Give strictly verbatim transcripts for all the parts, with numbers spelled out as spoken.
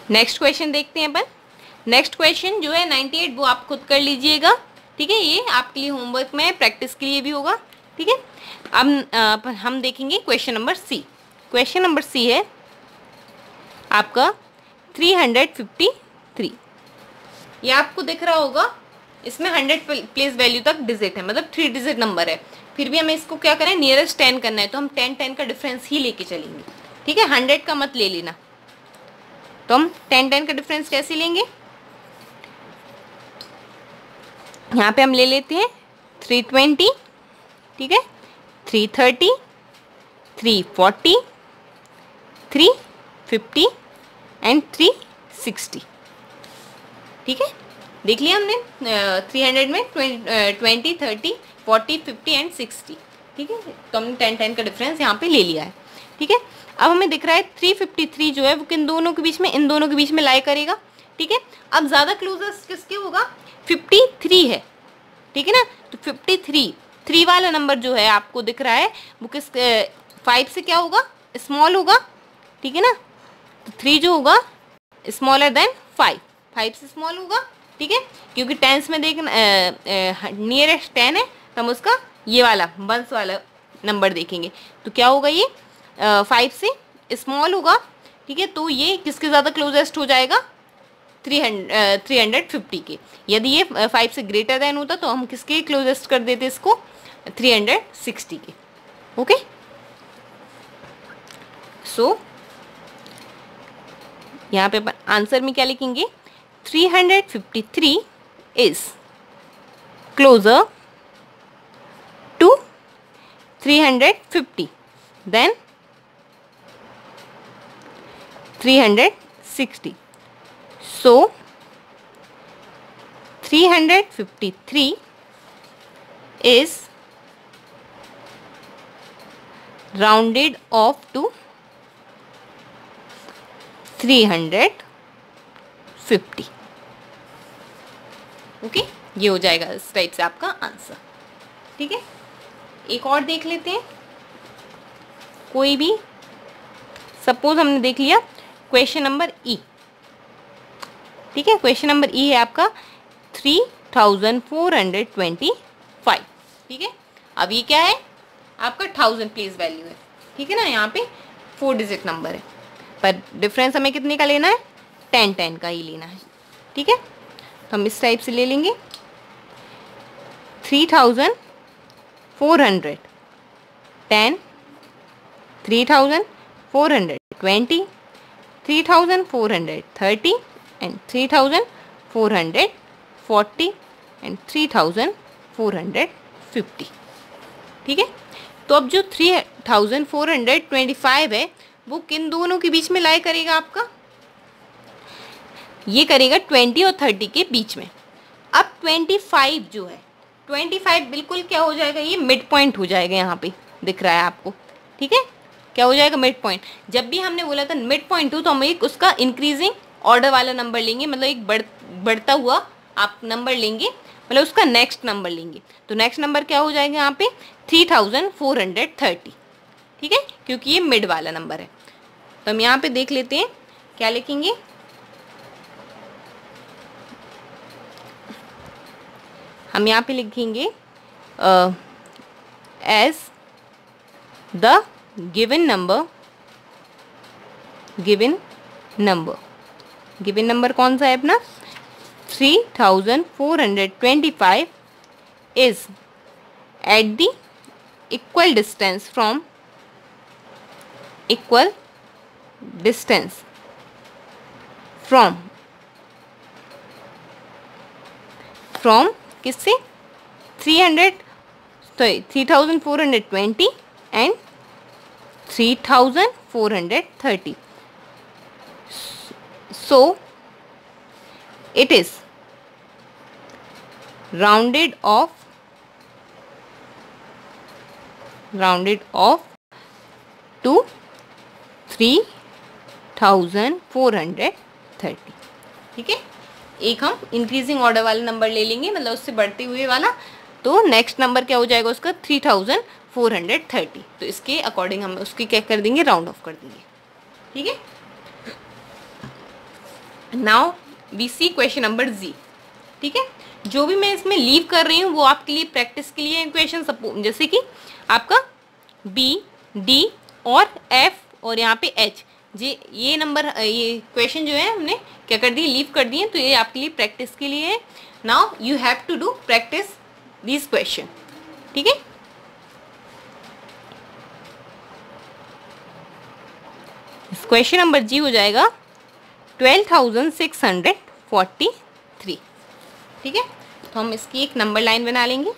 Next question देखते हैं अपन। Next question जो है अट्ठानवे वो आप खुद कर लीजिएगा, ठीक है, ये आपके लिए होमवर्क में प्रैक्टिस के लिए भी होगा, ठीक है। अब हम देखेंगे question number C. Question number C है आपका तीन सौ तिरेपन। ये आपको दिख रहा होगा, इसमें हंड्रेड प्लेस वैल्यू तक डिजिट है, मतलब थ्री डिजिट नंबर है। फिर भी हमें इसको क्या करें, नियरेस्ट टेन करना है, तो हम टेन टेन का डिफरेंस ही लेके चलेंगे, ठीक है। हंड्रेड का मत ले लेना। तो हम टेन टेन का डिफरेंस कैसे लेंगे, यहाँ पे हम ले लेते हैं थ्री ट्वेंटी, ठीक है, three thirty, three forty, three fifty and three sixty, ठीक है। देख लिया हमने थ्री हंड्रेड में twenty, thirty, forty, fifty and sixty, ठीक है। तो हमने टेन टेन का डिफरेंस यहाँ पे ले लिया है, ठीक है। अब हमें दिख रहा है थ्री फिफ्टी थ्री जो है वो किन दोनों के बीच में, इन दोनों के बीच में लाई करेगा, ठीक है। अब ज़्यादा क्लोजेस्ट किसके होगा, फिफ्टी थ्री है, ठीक है ना। तो फिफ्टी थ्री, थ्री वाला नंबर जो है आपको दिख रहा है वो किस, फाइव से क्या होगा, स्मॉल होगा, ठीक है ना। तो थ्री जो होगा स्मॉलर देन फाइव, फाइव से स्मॉल होगा, ठीक है, क्योंकि टेंस में देखना नियरेस्ट टेन है, तो हम उसका ये वाला वंस वाला नंबर देखेंगे। तो क्या होगा, ये फाइव से स्मॉल होगा, ठीक है। तो ये किसके ज़्यादा क्लोजेस्ट हो जाएगा, three hundred three hundred fifty के। यदि ये फाइव से ग्रेटर देन होता तो हम किसके क्लोजेस्ट कर देते इसको, थ्री हंड्रेड सिक्सटी के, ओके। सो यहाँ पे अपन आंसर में क्या लिखेंगे, three hundred fifty three is closer to three hundred fifty than three hundred sixty. So three hundred fifty-three is rounded off to three hundred fifty, okay. ये हो जाएगा इस टाइप से आपका आंसर, ठीक है। एक और देख लेते हैं, कोई भी, सपोज हमने देख लिया क्वेश्चन नंबर ई, ठीक है। क्वेश्चन नंबर ई है आपका three thousand four hundred twenty five, ठीक है। अब ये क्या है आपका, थाउजेंड प्लेस वैल्यू है, ठीक है ना। यहाँ पे फोर डिजिट नंबर है, पर डिफरेंस हमें कितने का लेना है, टेन टेन का ही लेना है, ठीक है। तो हम इस टाइप से ले लेंगे, three thousand four hundred ten, three thousand four hundred twenty, three thousand four hundred thirty and three thousand four hundred forty and three thousand four hundred fifty, ठीक है। तो अब जो three thousand four hundred twenty five है वो किन दोनों के बीच में लाई करेगा आपका, ये करेगा ट्वेंटी और थर्टी के बीच में। अब ट्वेंटी फाइव जो है, ट्वेंटी फाइव बिल्कुल क्या हो जाएगा, ये मिड पॉइंट हो जाएगा, यहाँ पे दिख रहा है आपको, ठीक है। क्या हो जाएगा, मिड पॉइंट। जब भी हमने बोला था मिड पॉइंट हो तो हम एक उसका इंक्रीजिंग ऑर्डर वाला नंबर लेंगे, मतलब एक बढ़ बढ़ता हुआ आप नंबर लेंगे, मतलब उसका नेक्स्ट नंबर लेंगे। तो नेक्स्ट नंबर क्या हो जाएगा यहाँ पे, three thousand four hundred thirty, ठीक है, क्योंकि ये मिड वाला नंबर है। तो हम यहाँ पे देख लेते हैं क्या लिखेंगे, हम यहाँ पे लिखेंगे as the given number, given number, given number कौन सा है अपना, three thousand four hundred twenty five is at the equal distance from, equal distance from, from किससे, three hundred, sorry three thousand four hundred twenty and three thousand four hundred thirty. So it is rounded off, rounded off to three thousand four hundred thirty, ठीक है। एक हम increasing order वाला number ले लेंगे, मतलब उससे बढ़ते हुए वाला, तो नेक्स्ट नंबर क्या हो जाएगा उसका, three thousand four hundred thirty. तो इसके अकॉर्डिंग हम उसकी क्या कर देंगे, राउंड ऑफ कर देंगे, ठीक है। Now we see question number G. ठीक है, जो भी मैं इसमें लीव कर रही हूँ वो आपके लिए प्रैक्टिस के लिए क्वेश्चन, सपोज जैसे कि आपका बी, डी और एफ और यहाँ पे एच, जी ये नंबर, ये क्वेश्चन जो है हमने क्या कर दिए, लीव कर दिए, तो ये आपके लिए प्रैक्टिस के लिए है। Now you have to do practice this question. ठीक है, क्वेश्चन नंबर जी हो जाएगा twelve thousand six hundred forty three. ठीक है, तो हम इसकी एक नंबर लाइन बना लेंगे।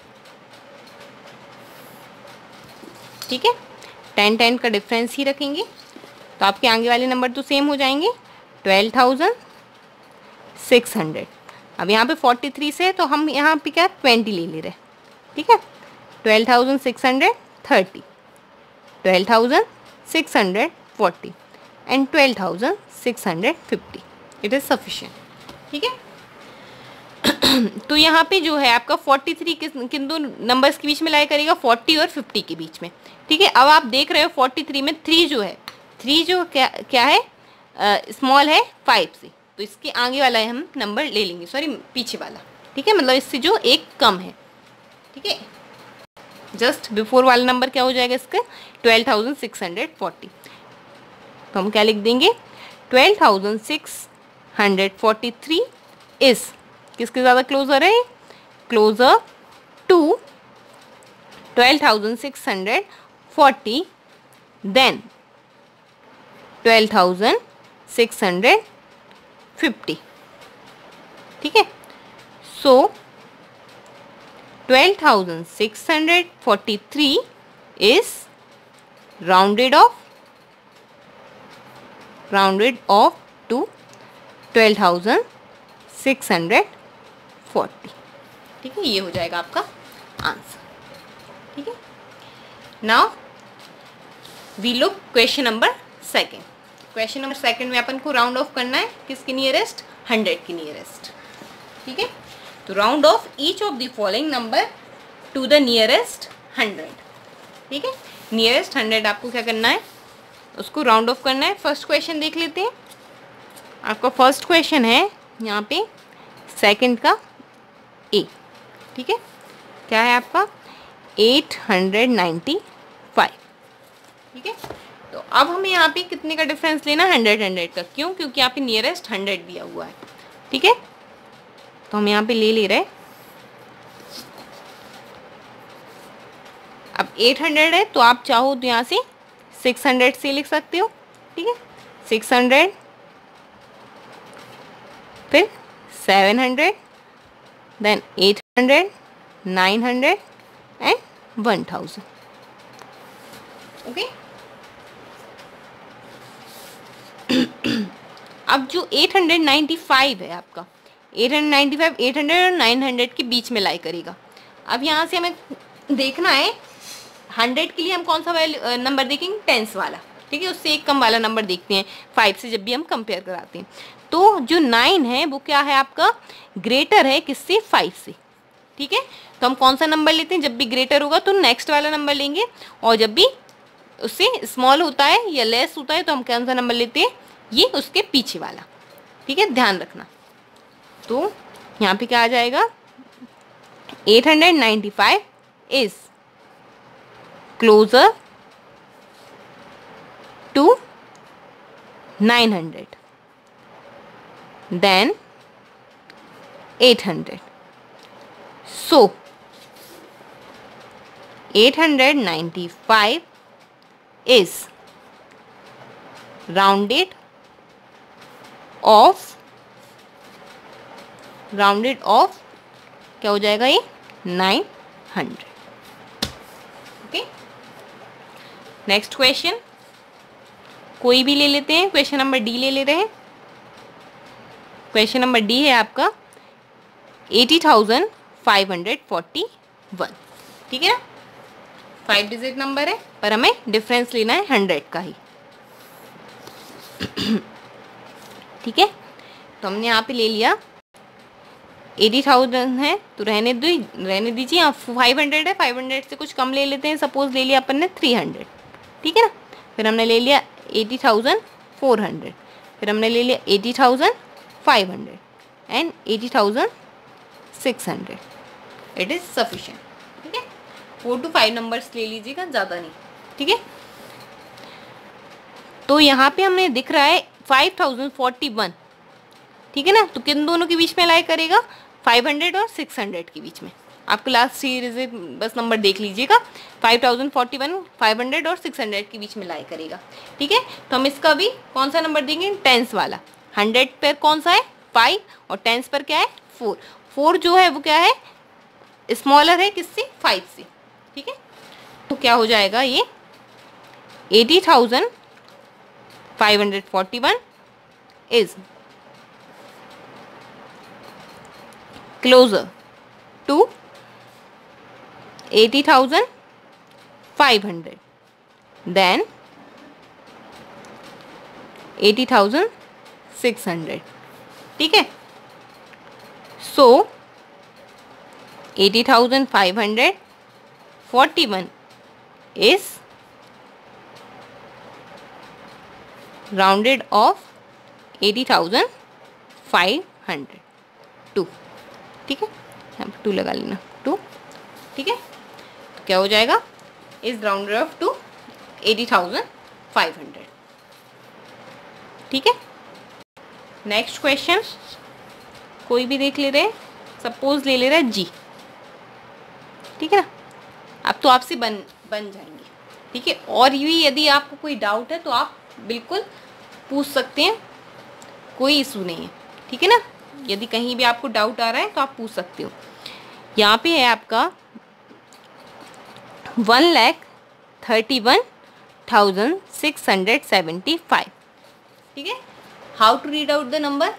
ठीक है, टेन टेन का डिफरेंस ही रखेंगे, तो आपके आगे वाले नंबर तो सेम हो जाएंगे, ट्वेल्व थाउजेंड सिक्स हंड्रेड। अब यहाँ पे फोर्टी थ्री से, तो हम यहाँ पे क्या ट्वेंटी ले ले रहे हैं। ठीक है, twelve thousand six hundred thirty, twelve thousand six hundred forty and twelve thousand six hundred fifty, it is sufficient. ठीक है, तो यहाँ पे जो है आपका फोर्टी थ्री किस किन दो नंबर्स के बीच में लाई करेगा, फोर्टी और फिफ्टी के बीच में। ठीक है, अब आप देख रहे हो फोर्टी थ्री में थ्री जो है, थ्री जो क्या क्या है, स्मॉल है फाइव से, तो इसके आगे वाला है हम नंबर ले लेंगे, सॉरी पीछे वाला। ठीक है, मतलब इससे जो एक कम है। ठीक है, जस्ट बिफोर वाला नंबर क्या हो जाएगा इसका, twelve thousand six hundred forty. तो हम क्या लिख देंगे, twelve thousand six hundred forty three is किसके ज़्यादा क्लोजर है, closer to twelve thousand six hundred forty than twelve thousand six hundred fifty. ठीक है, so twelve thousand six hundred forty three is rounded off rounded off to twelve thousand six hundred forty. ठीक है, ये हो जाएगा आपका answer. ठीक है, now we look question number second. Question number second में अपन को राउंड ऑफ करना है किसके नियरेस्ट, हंड्रेड के नियरेस्ट। ठीक है, तो round off each of the following number to the nearest hundred. ठीक है, नियरेस्ट हंड्रेड आपको क्या करना है, उसको राउंड ऑफ करना है। फर्स्ट क्वेश्चन देख लेते हैं। आपका फर्स्ट क्वेश्चन है यहाँ पे सेकंड का ए। ठीक है, क्या है आपका एट हंड्रेड नाइन्टी फाइव। ठीक है, तो अब हमें यहाँ पे कितने का डिफरेंस लेना है, हंड्रेड हंड्रेड का। क्यों, क्योंकि यहाँ पे नियरेस्ट हंड्रेड दिया हुआ है। ठीक है, तो हम यहाँ पे ले ले रहे, अब एट हंड्रेड है तो आप चाहो तो यहाँ से सिक्स हंड्रेड से लिख सकते हो। ठीक है, सिक्स हंड्रेड, फिर seven hundred, then eight hundred, nine hundred and one thousand. Okay, अब जो एट हंड्रेड नाइन्टी फाइव है आपका, eight hundred ninety five eight hundred और नाइन हंड्रेड के बीच में लाई करेगा। अब यहाँ से हमें देखना है हंड्रेड के लिए हम कौन सा वैल्यू नंबर देखेंगे, टेंस वाला। ठीक है, उससे एक कम वाला नंबर देखते हैं फाइव से जब भी हम कंपेयर कराते हैं। तो जो नाइन है वो क्या है आपका, ग्रेटर है किससे, फाइव से। ठीक है, तो हम कौन सा नंबर लेते हैं, जब भी ग्रेटर होगा तो नेक्स्ट वाला नंबर लेंगे, और जब भी उससे स्मॉल होता है या लेस होता है तो हम कौन सा नंबर लेते हैं, ये उसके पीछे वाला। ठीक है, ध्यान रखना। तो यहाँ पे क्या आ जाएगा, eight hundred ninety five is closer to nine hundred then eight hundred. So eight hundred ninety five is rounded off rounded off क्या हो जाएगा ये, nine hundred. Okay, next question कोई भी ले लेते हैं, क्वेश्चन नंबर डी ले ले रहे हैं। क्वेश्चन नंबर डी है आपका eighty thousand five hundred forty one. ठीक है ना, फाइव डिजिट नंबर है पर हमें डिफरेंस लेना है हंड्रेड का ही। ठीक है, तो हमने यहाँ पे ले लिया एटी थाउजेंड है तो रहने दो रहने दीजिए। यहाँ फाइव हंड्रेड है, फाइव हंड्रेड से कुछ कम ले लेते हैं, सपोज ले लिया अपन ने थ्री हंड्रेड। ठीक है ना, फिर हमने ले लिया एटी थाउजेंड फोर हंड्रेड, फिर हमने ले लिया eighty thousand five hundred and eighty thousand six hundred, it is sufficient. ठीक है, फोर टू फाइव नंबर्स ले लीजिएगा, ज़्यादा नहीं। ठीक है, तो यहाँ पे हमें दिख रहा है फाइव थाउजेंड फोर्टी वन। ठीक है ना, तो किन दोनों के बीच में लाई करेगा, फाइव हंड्रेड और सिक्स हंड्रेड के बीच में। आपको लास्ट सीरीज बस नंबर देख लीजिएगा, five thousand forty one, five hundred और सिक्स हंड्रेड के बीच में लाई करेगा। ठीक है, तो हम इसका भी कौन सा नंबर देंगे, टेंस वाला। हंड्रेड पर कौन सा है, फाइव, और टेंस पर क्या है, फोर। फोर जो है वो क्या है, स्मॉलर है किससे, फाइव से। ठीक है, तो क्या हो जाएगा ये, eighty thousand five hundred forty one is closer to eighty thousand five hundred than eighty thousand six hundred. ठीक है, so eighty thousand five hundred forty one is rounded off eighty thousand five hundred to. ठीक है, यहाँ पर to लगा लेना, to. ठीक है, तो क्या हो जाएगा, is rounded off to eighty thousand five hundred. ठीक है, नेक्स्ट क्वेश्चन कोई भी देख ले रहे, सपोज ले ले रहा है जी। ठीक है ना, अब तो आपसे बन बन जाएंगे। ठीक है, और भी यदि आपको कोई डाउट है तो आप बिल्कुल पूछ सकते हैं, कोई इशू नहीं है। ठीक है ना, यदि कहीं भी आपको डाउट आ रहा है तो आप पूछ सकते हो। यहाँ पे है आपका one lakh thirty one thousand six hundred seventy five. ठीक है, how to read out the number,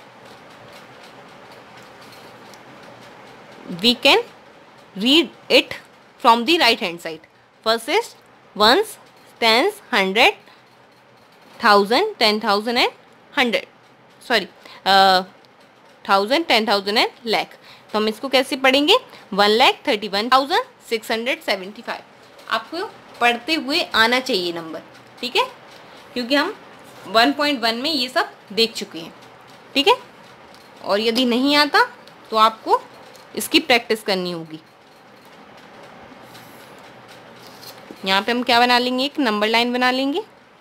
we can read it from the right hand side. First is ones, tens, hundred, thousand, ten thousand and hundred, sorry thousand, ten thousand and lakh. तो हम इसको कैसे पढ़ेंगे, one lakh thirty one thousand six hundred seventy five. आपको पढ़ते हुए आना चाहिए नंबर। ठीक है, क्योंकि हम वन पॉइंट वन में ये सब देख चुके हैं। ठीक है, और यदि नहीं आता तो आपको इसकी प्रैक्टिस करनी होगी। यहाँ पे हम क्या बना लेंगे, एक नंबर लाइन बना लेंगे।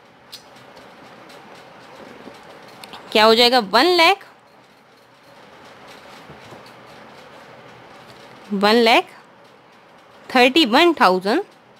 क्या हो जाएगा, one lakh one lakh thirty one thousand,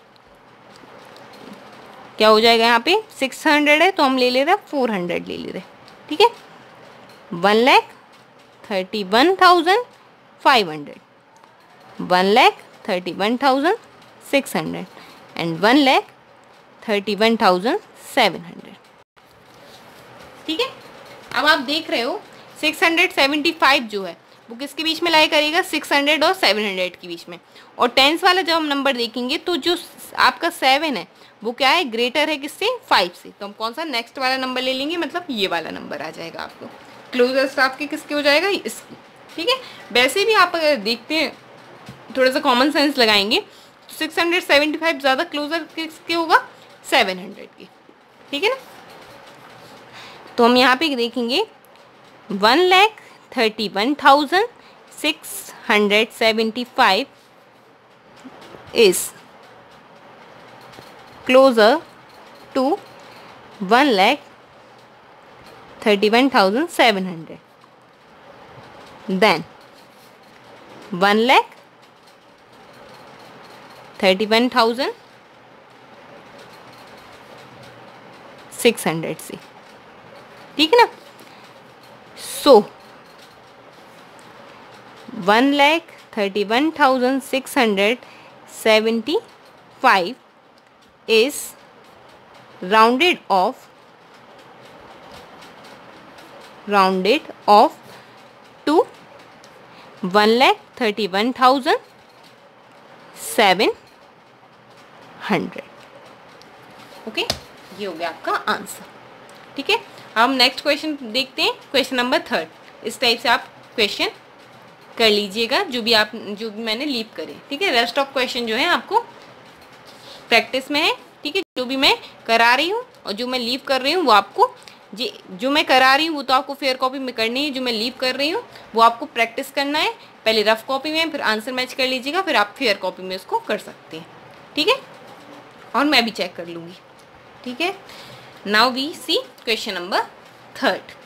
क्या हो जाएगा, यहाँ पे सिक्स हंड्रेड है तो हम ले ले रहे हैं फोर हंड्रेड ले ले रहे। ठीक है, one lakh thirty one thousand five hundred, one lakh thirty one thousand six hundred and one lakh thirty one thousand seven hundred. ठीक है, अब आप देख रहे हो सिक्स हंड्रेड सेवेंटी फाइव जो है वो किसके बीच में लाई करेगा, सिक्स हंड्रेड और सेवन हंड्रेड के बीच में। और टेंस वाला जब हम नंबर देखेंगे तो जो आपका सेवन है वो क्या है, ग्रेटर है किससे, फाइव से। तो हम कौन सा नेक्स्ट वाला नंबर ले लेंगे, मतलब ये वाला नंबर आ जाएगा आपको। क्लोजेस्ट आपके किसके हो जाएगा, इसकी। ठीक है, वैसे भी आप अगर देखते हैं थोड़ा सा कॉमन सेंस लगाएंगे तो सिक्स हंड्रेड सेवेंटी फाइव ज़्यादा क्लोजर किसके होगा, सेवन हंड्रेड के। ठीक है ना, तो हम यहाँ पे देखेंगे one lakh thirty one thousand six hundred seventy five is closer to one lakh thirty one thousand seven hundred, than one lakh thirty one thousand six hundred से। ठीक है ना, so one lakh thirty one thousand six hundred seventy five is rounded off rounded off to one lakh thirty one thousand seven hundred। Okay, ये हो गया आपका answer. ठीक है, अब हम नेक्स्ट क्वेश्चन देखते हैं, क्वेश्चन नंबर थर्ड। इस टाइप से आप क्वेश्चन कर लीजिएगा जो भी आप जो भी मैंने लीव करे। ठीक है, रेस्ट ऑफ क्वेश्चन जो है आपको प्रैक्टिस में है। ठीक है, जो भी मैं करा रही हूँ और जो मैं लीव कर रही हूँ वो आपको जी जो मैं करा रही हूँ वो तो आपको फेयर कॉपी में करनी है, जो मैं लीव कर रही हूँ वो आपको प्रैक्टिस करना है। पहले रफ कॉपी में, फिर आंसर मैच कर लीजिएगा, फिर आप फेयर कॉपी में उसको कर सकते हैं, ठीक है। और मैं भी चेक कर लूँगी, ठीक है। Now we see question number third.